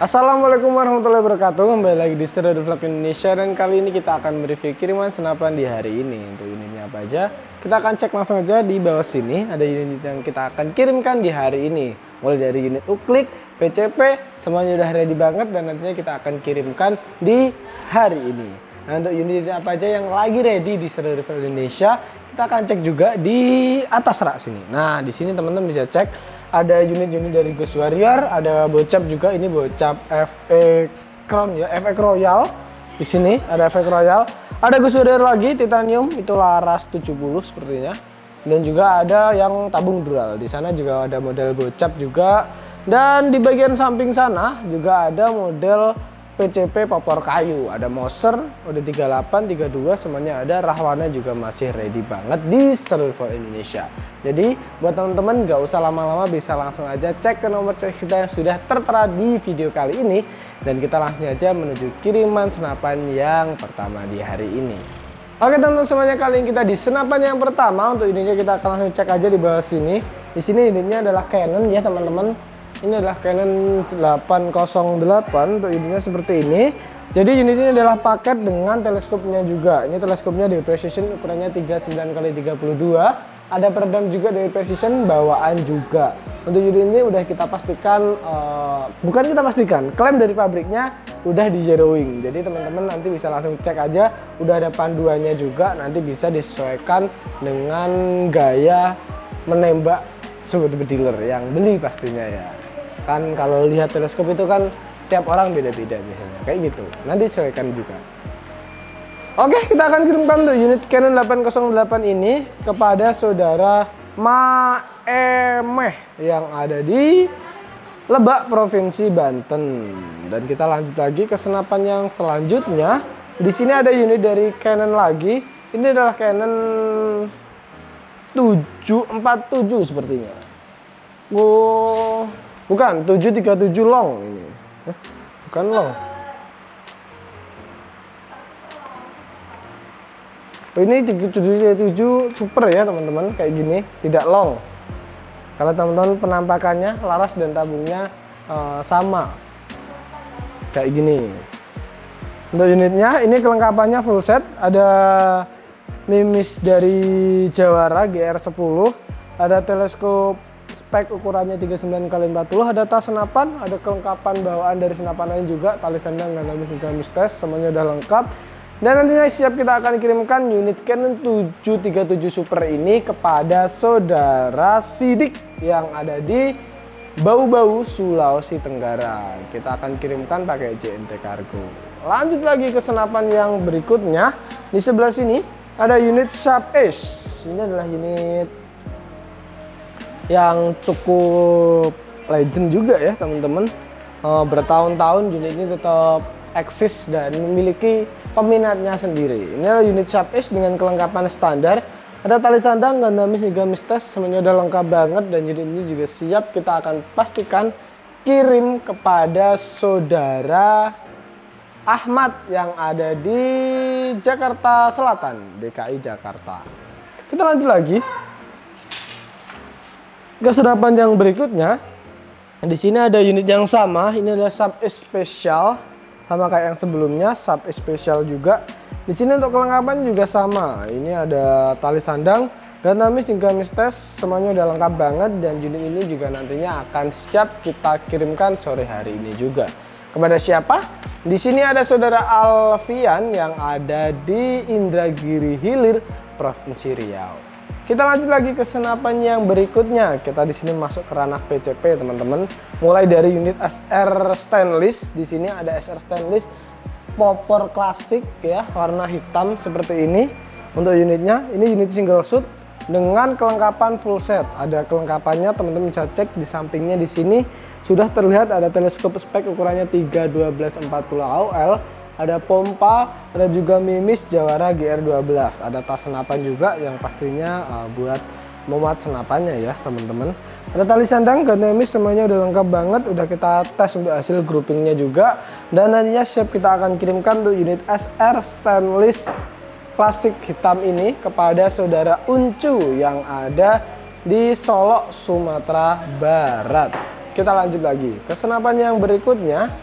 Assalamualaikum warahmatullahi wabarakatuh. Kembali lagi di Stereo Vlog Indonesia, dan kali ini kita akan mereview kiriman senapan di hari ini. Untuk unitnya apa aja, kita akan cek langsung aja di bawah sini. Ada unit yang kita akan kirimkan di hari ini, mulai dari unit uklik, PCP, semuanya udah ready banget dan nantinya kita akan kirimkan di hari ini. Nah, untuk unit apa aja yang lagi ready di Stereo Vlog Indonesia, kita akan cek juga di atas rak sini. Nah, di sini teman-teman bisa cek ada unit-unit dari Ghost Warrior, ada bocap juga, ini bocap FE Crown ya, FE Royal. Di sini ada FE Royal. Ada Ghost Warrior lagi titanium, itu Laras 70 sepertinya. Dan juga ada yang tabung dural. Di sana juga ada model bocap juga. Dan di bagian samping sana juga ada model PCP popor kayu, ada Moser, udah 38, 32, semuanya ada. Rahwana juga masih ready banget di Stereo Vlog Indonesia. Jadi buat teman-teman gak usah lama-lama, bisa langsung aja cek ke nomor cek kita yang sudah tertera di video kali ini. Dan kita langsung aja menuju kiriman senapan yang pertama di hari ini. Oke teman-teman semuanya, kali ini kita di senapan yang pertama. Untuk unitnya kita akan langsung cek aja di bawah sini. Di sini unitnya adalah Canon ya teman-teman. Ini adalah Canon 808, untuk unitnya seperti ini. Jadi unit ini adalah paket dengan teleskopnya juga. Ini teleskopnya dari Precision, ukurannya 39x32. Ada peredam juga dari Precision, bawaan juga. Untuk unit ini udah kita pastikan, bukan kita pastikan, klaim dari pabriknya udah di zeroing. Jadi teman-teman nanti bisa langsung cek aja, udah ada panduannya juga, nanti bisa disesuaikan dengan gaya menembak sobat bediler yang beli pastinya ya. Kan kalau lihat teleskop itu kan tiap orang beda-beda biasanya, kayak gitu. Nanti sesuaikan juga. Oke, kita akan kirimkan untuk unit Canon 808 ini kepada saudara Maemeh yang ada di Lebak, Provinsi Banten. Dan kita lanjut lagi ke senapan yang selanjutnya. Di sini ada unit dari Canon lagi. Ini adalah Canon 747 sepertinya. Oh, bukan, 737 long ini. Bukan long. Ini 737 super ya teman-teman, kayak gini, tidak long. Kalau teman-teman penampakannya, laras dan tabungnya sama. Kayak gini. Untuk unitnya, ini kelengkapannya full set. Ada mimis dari Jawara GR10. Ada teleskop spek ukurannya 39x40, ada tas senapan, ada kelengkapan bawaan dari senapan lain juga, tali sandang dan gamis tes, semuanya udah lengkap. Dan nantinya siap kita akan kirimkan unit Canon 737 Super ini kepada saudara Sidik yang ada di Bau-Bau, Sulawesi Tenggara. Kita akan kirimkan pakai JNT Cargo. Lanjut lagi ke senapan yang berikutnya. Di sebelah sini ada unit Sharp Ace. Ini adalah unit yang cukup legend juga ya teman-teman. Bertahun-tahun unit ini tetap eksis dan memiliki peminatnya sendiri. Ini adalah unit Sharp Ace dengan kelengkapan standar. Ada tali sandang, gamis hingga mistes, semuanya udah lengkap banget. Dan unit ini juga siap kita akan pastikan kirim kepada saudara Ahmad yang ada di Jakarta Selatan, DKI Jakarta. Kita lanjut lagi ke senapan yang berikutnya. Di sini ada unit yang sama. Ini adalah Sharp Ace Special, sama kayak yang sebelumnya, Sharp Ace Special juga. Di sini untuk kelengkapan juga sama. Ini ada tali sandang, gamis hingga mistes, semuanya udah lengkap banget. Dan unit ini juga nantinya akan siap kita kirimkan sore hari ini juga. Kepada siapa? Di sini ada saudara Alfian yang ada di Indragiri Hilir, Provinsi Riau. Kita lanjut lagi ke senapan yang berikutnya. Kita di sini masuk ke ranah PCP teman-teman. Mulai dari unit SR stainless. Di sini ada SR stainless popor klasik ya, warna hitam seperti ini. Untuk unitnya, ini unit single shoot dengan kelengkapan full set. Ada kelengkapannya, teman-teman bisa cek di sampingnya. Di sini sudah terlihat ada teleskop spek ukurannya 3-12-40 AOL. Ada pompa, ada juga mimis Jawara GR12. Ada tas senapan juga yang pastinya buat memuat senapannya ya teman-teman. Ada tali sandang, gamis, semuanya udah lengkap banget. Udah kita tes untuk hasil groupingnya juga. Dan nantinya siap kita akan kirimkan untuk unit SR stainless klasik hitam ini kepada saudara Uncu yang ada di Solok, Sumatera Barat. Kita lanjut lagi ke senapan yang berikutnya.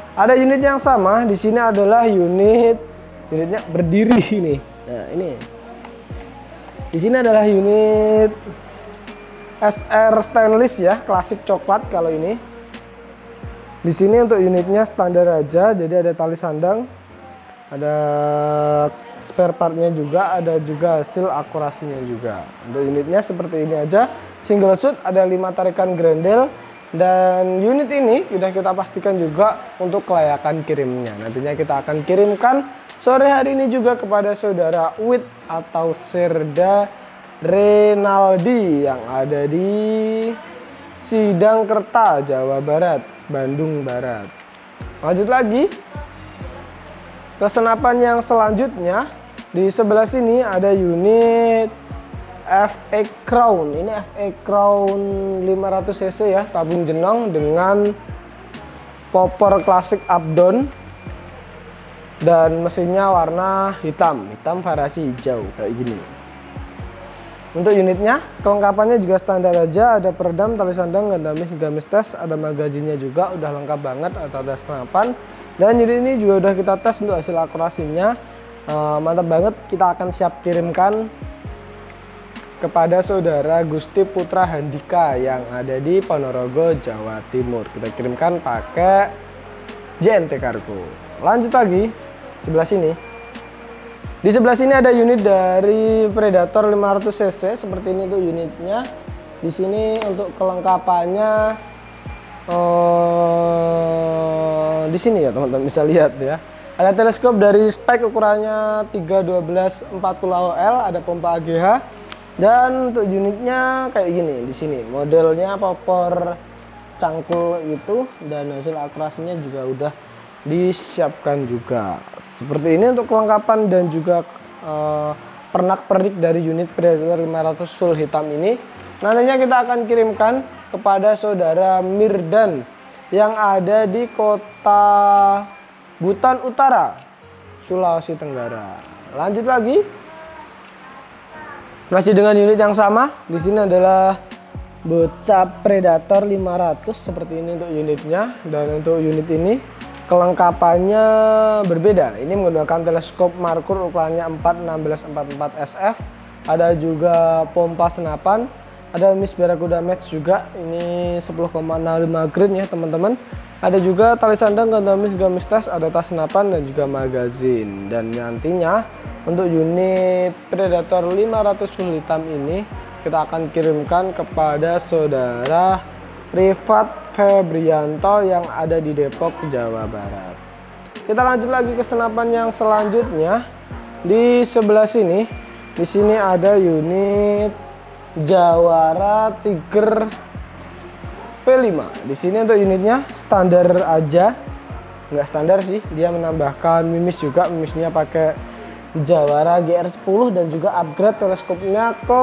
Ada unit yang sama, di sini adalah unitnya berdiri ini. Nah, ini. Di sini adalah unit SR stainless ya, klasik coklat kalau ini. Di sini untuk unitnya standar aja, jadi ada tali sandang, ada spare partnya juga, ada juga hasil akurasinya juga. Untuk unitnya seperti ini aja, single shoot, ada 5 tarikan grendel. Dan unit ini sudah kita pastikan juga untuk kelayakan kirimnya. Nantinya kita akan kirimkan sore hari ini juga kepada saudara Wid atau Serda Renaldi yang ada di Sidangkerta, Jawa Barat, Bandung Barat. Lanjut lagi ke senapan yang selanjutnya. Di sebelah sini ada unit FA Crown. Ini FA Crown 500 cc ya, tabung jenong dengan popor klasik up-down dan mesinnya warna hitam variasi hijau kayak gini. Untuk unitnya kelengkapannya juga standar aja, ada peredam, tali sandang, gamis tes, ada magazinnya juga udah lengkap banget, atau ada senapan. Dan unit ini juga udah kita tes untuk hasil akurasinya, mantap banget. Kita akan siap kirimkan kepada saudara Gusti Putra Handika yang ada di Ponorogo, Jawa Timur. Kita kirimkan pakai JNT Cargo. Lanjut lagi sebelah sini. Di sebelah sini ada unit dari Predator 500 cc seperti ini tuh unitnya. Di sini untuk kelengkapannya di sini ya teman-teman bisa lihat ya. Ada teleskop dari spek ukurannya 312 40 AOL, ada pompa AGH. Dan untuk unitnya kayak gini di sini, modelnya popor cangkul itu, dan hasil akurasinya juga udah disiapkan juga. Seperti ini untuk kelengkapan dan juga pernak-pernik dari unit Predator 500 full hitam ini. Nantinya kita akan kirimkan kepada saudara Mirdan yang ada di kota Butan Utara, Sulawesi Tenggara. Lanjut lagi. Masih dengan unit yang sama, di sini adalah bocah Predator 500 seperti ini untuk unitnya. Dan untuk unit ini kelengkapannya berbeda. Ini menggunakan teleskop Markur ukurannya 41644 SF. Ada juga pompa senapan, ada Miss Barracuda Match juga. Ini 10,05 grain ya teman-teman. Ada juga tali sandang, gamis tes, ada tas senapan dan juga magazin. Dan nantinya untuk unit Predator 500 full hitam ini kita akan kirimkan kepada saudara Rifat Febrianto yang ada di Depok, Jawa Barat. Kita lanjut lagi ke senapan yang selanjutnya. Di sebelah sini, di sini ada unit Jawara Tiger V5. Di sini untuk unitnya standar aja, nggak standar sih, dia menambahkan mimis juga, mimisnya pakai Jawara GR10 dan juga upgrade teleskopnya ke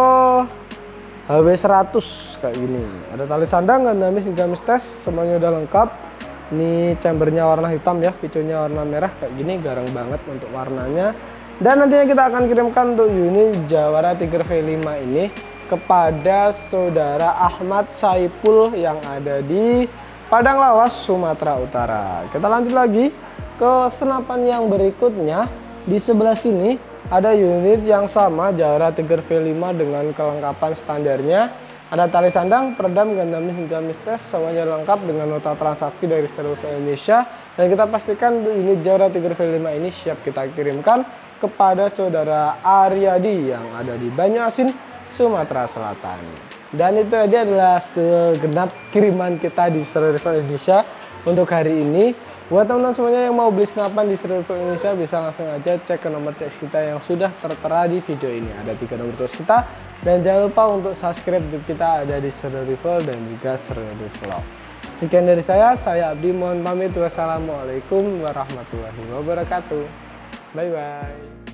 HW100 kayak gini. Ada tali sandang, gamis tes, semuanya udah lengkap. Ini chambernya warna hitam ya, picunya warna merah kayak gini, garang banget untuk warnanya. Dan nantinya kita akan kirimkan untuk unit Jawara Tiger V5 ini kepada saudara Ahmad Saipul yang ada di Padang Lawas, Sumatera Utara. Kita lanjut lagi ke senapan yang berikutnya. Di sebelah sini ada unit yang sama, Jawara Tiger V5 dengan kelengkapan standarnya. Ada tali sandang, peredam, gamis tes, semuanya lengkap dengan nota transaksi dari seluruh Indonesia. Dan kita pastikan unit Jawara Tiger V5 ini siap kita kirimkan kepada saudara Aryadi yang ada di Banyuasin, Sumatera Selatan. Dan itu tadi adalah segenap kiriman kita di Seru Rifle Indonesia untuk hari ini. Buat teman-teman semuanya yang mau beli senapan di Seru Rifle Indonesia, bisa langsung aja cek ke nomor cek kita yang sudah tertera di video ini. Ada 3 nomor cek kita. Dan jangan lupa untuk subscribe YouTube kita, ada di Seru Rifle dan juga Seru Rifle. Sekian dari saya Abdi, mohon pamit. Wassalamualaikum warahmatullahi wabarakatuh. Bye-bye.